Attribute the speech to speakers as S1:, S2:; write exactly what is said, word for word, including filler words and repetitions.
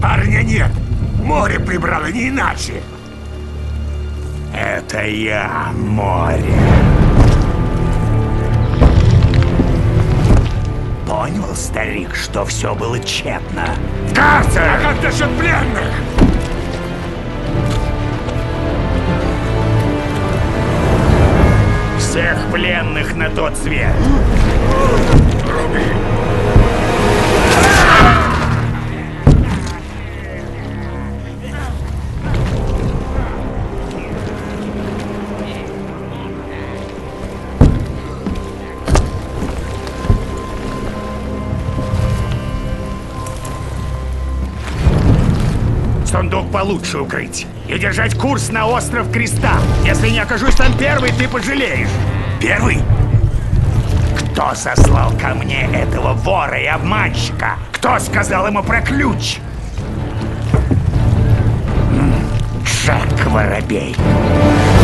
S1: Парня нет. Море прибрало, не иначе.
S2: Это я, море. Понял, старик, что все было тщетно?
S1: Карцер! А как насчет пленных?
S2: Всех пленных на тот свет.
S1: Руби!
S2: Сундук получше укрыть и держать курс на остров Креста. Если не окажусь там первый, ты пожалеешь. Первый? Кто сослал ко мне этого вора и обманщика? Кто сказал ему про ключ? Джек Воробей.